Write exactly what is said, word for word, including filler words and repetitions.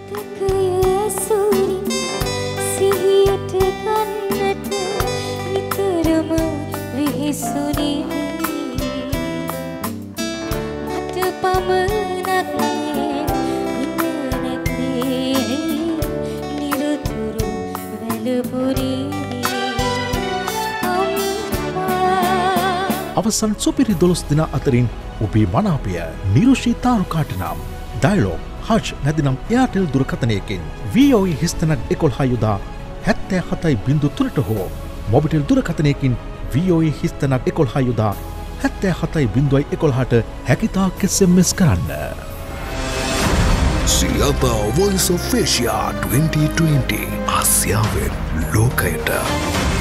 අවසන් සුපිරි දොළොස් දෙනා අතරින් ඔබේ මනාපය නිරුෂී තාරුකාට නම් ඩයලොග් හජ් නැතිනම් එයාටෙල් දුරකථනයකින් වී ඔ ඊ හිස්තැනක් එකොළහ යොදා හැත්තෑ හතයි බිංදු තුනට හෝ මොබිටෙල් දුරකථනයකින් වී ඔ ඊ හිස්තැනක් එකොළහ යොදා හැත්තෑ හතයි බිංදුවයි එකොළහට හැකිතාක් එස් එම් එස් කරන්න. Siyatha Voice of Asia twenty twenty ආසියාවෙන් ලෝකයට